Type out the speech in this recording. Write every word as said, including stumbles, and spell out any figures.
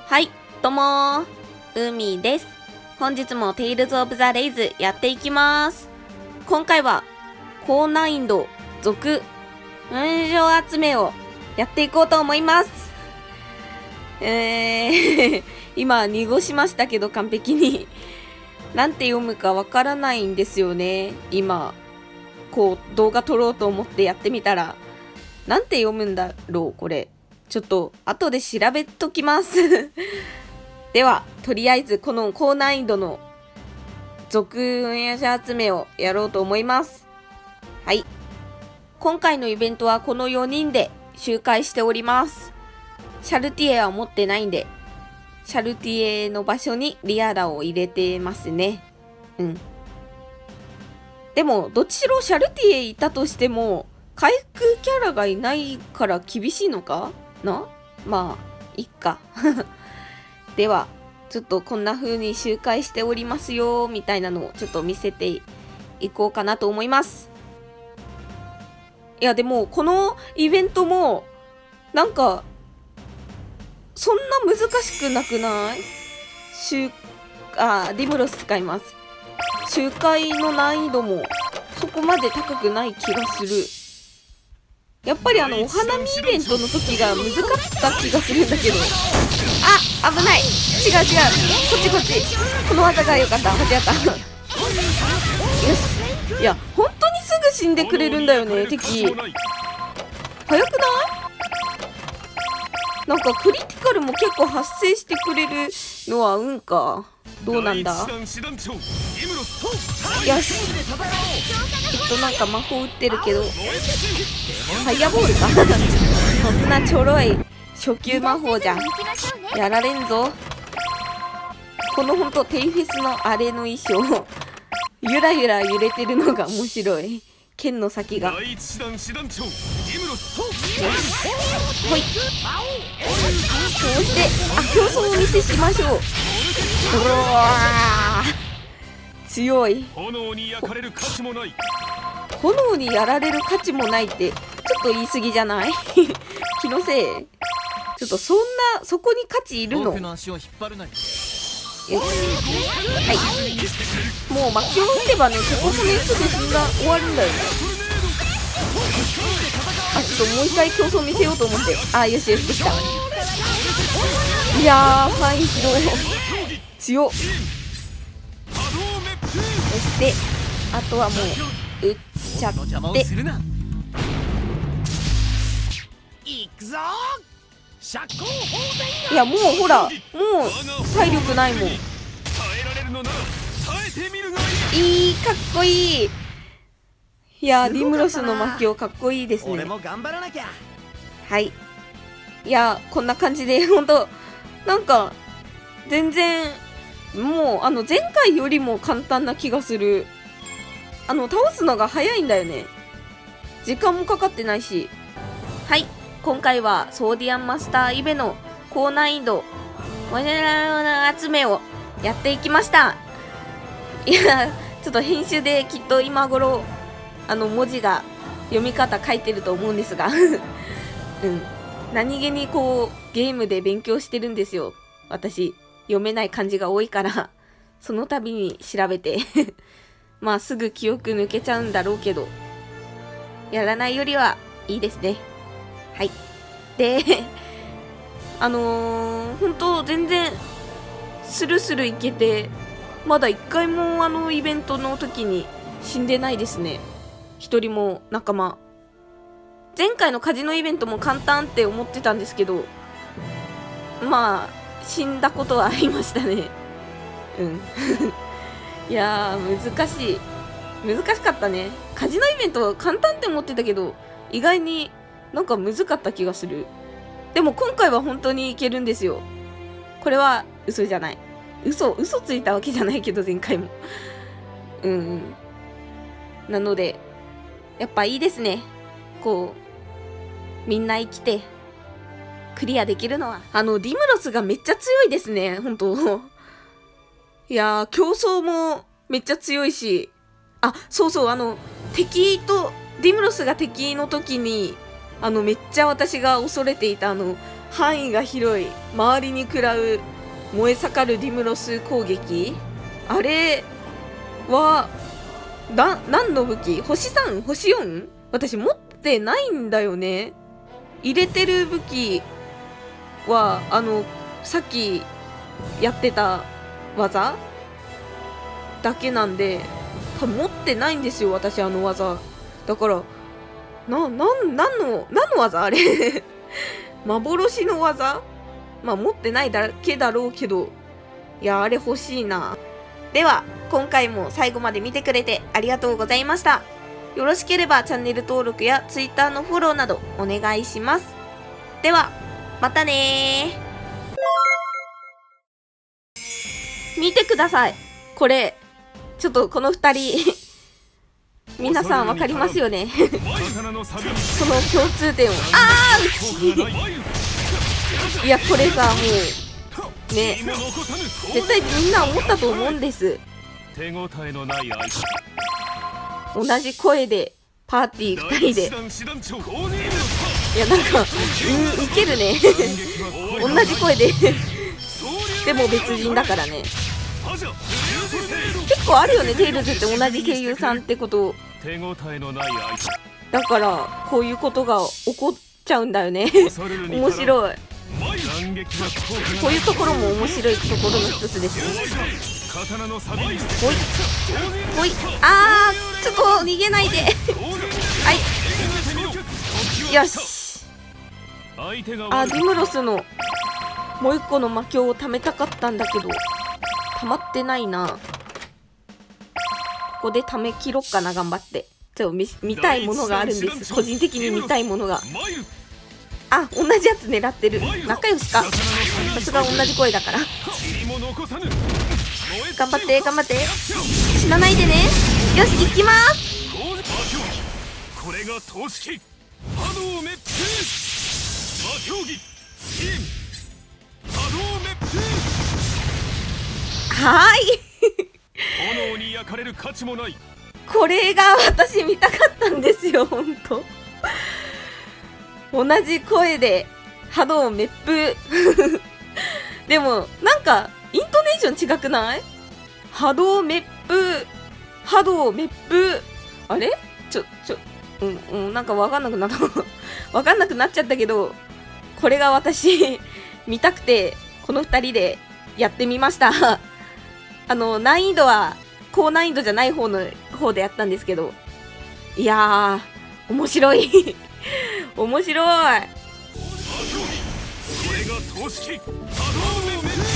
はい、どうもー、海です。本日もテイルズ・オブ・ザ・レイズやっていきます。今回は高難易度続文章集めをやっていこうと思います。えー、今濁しましたけど完璧になんて読むかわからないんですよね。今こう動画撮ろうと思ってやってみたらなんて読むんだろうこれ。ちょっと後で調べときますではとりあえずこの高難易度の続文章集めをやろうと思います。はい、今回のイベントはこのよにんで周回しております。シャルティエは持ってないんでシャルティエの場所にリアラを入れてますね。うんでもどっちしろシャルティエいたとしても回復キャラがいないから厳しいのかな。まあいっかではちょっとこんな風に周回しておりますよみたいなのをちょっと見せていこうかなと思います。いやでもこのイベントもなんかそんな難しくなくない？周あディムロス使います。周回の難易度もそこまで高くない気がする。やっぱりあのお花見イベントの時が難かった気がするんだけど。あ、危ない。違う違う。こっちこっち。この技が良かった。間違った。よし。いや、本当にすぐ死んでくれるんだよね、敵。早くない？なんかクリティカルも結構発生してくれるのは運か。どうなんだ？よし。きっとなんか魔法打ってるけど。ファイアボールかそんなちょろい初級魔法じゃやられんぞ。このほんとテイフェスのあれの衣装ゆらゆら揺れてるのが面白い。剣の先が。よしほい。そしてあ競争をお見せしましょう。うわ強い。炎にやられる価値もない炎にやられる価値もないってちょっと言い過ぎじゃない気のせい。ちょっとそんなそこに価値いるの？よしはいもう巻きを打てばねここもねすぐ死んだ終わるんだよね。あちょっともう一回競争見せようと思って。あよしよしできた。いやー範囲広い強っ。そしてあとはもう打っちゃっていやもうほらもう体力ないもん。いいかっこいい。いやディムロスの魔境かっこいいですね。はいいやこんな感じでほんとなんか全然もうあの前回よりも簡単な気がする。あの倒すのが早いんだよね。時間もかかってないし。はい今回はソーディアンマスターイベの高難易度モジュラー集めをやっていきました。いやちょっと編集できっと今頃あの文字が読み方書いてると思うんですがうん何気にこうゲームで勉強してるんですよ私。読めない漢字が多いからその度に調べてまあすぐ記憶抜けちゃうんだろうけどやらないよりはいいですね。はいであのー、本当全然スルスルいけてまだ一回もあのイベントの時に死んでないですね。一人も仲間。前回のカジノイベントも簡単って思ってたんですけどまあ死んだことはありましたね。うんいやー難しい難しかったね。カジノイベント簡単って思ってたけど意外になんか難かった気がする。でも今回は本当にいけるんですよ。これは嘘じゃない。嘘嘘ついたわけじゃないけど前回もうんうんなのでやっぱいいですね。こうみんな生きてクリアできるのは。あのディムロスがめっちゃ強いですね本当いやー競争もめっちゃ強いし。あそうそうあの敵とディムロスが敵の時にあのめっちゃ私が恐れていたあの範囲が広い、周りに食らう燃え盛るディムロス攻撃、あれはな何の武器？星さん？星 よん？ 私持ってないんだよね。入れてる武器はあのさっきやってた技だけなんで、多分持ってないんですよ、私あの技。だからな、なん、なんの、何の技あれ幻の技？まあ持ってないだけだろうけど、いや、あれ欲しいな。では、今回も最後まで見てくれてありがとうございました。よろしければチャンネル登録や Twitter のフォローなどお願いします。では、またねー。見てください。これ、ちょっとこの二人、皆さんわかりますよねその共通点を。あー、うちいや、これさ、もう、ね、絶対みんな思ったと思うんです。同じ声で、パーティー二人で。いや、なんか、う、ウケるね。同じ声で。でも別人だからね。結構あるよね、テイルズって同じ声優さんってこと。だからこういうことが起こっちゃうんだよね面白い。こういうところも面白いところの一つですね。ほいほい、あー、ちょっと逃げないではいよし。あ、ディムロスのもう一個の魔境を貯めたかったんだけど溜まってないな。ここで貯め切ろっかな、頑張って。ちょっと 見, 見たいものがあるんです。個人的に見たいものが。あ、同じやつ狙ってる。仲良しか。さすが同じ声だから頑張って頑張って、死なないでね。よし、行きます。これが投式波動滅風魔競技波動滅風。はーい炎に焼かれる価値もない。これが私見たかったんですよ、ほんと同じ声で波動滅風でもなんかイントネーション違くない？波動滅風、波動滅風、あれちょちょうんうん、なんか分かんなくなった分かんなくなっちゃったけど、これが私見たくてこのふたりでやってみましたあの難易度は高難易度じゃない方の方でやったんですけど、いやー面白い面白い。これが投式波動滅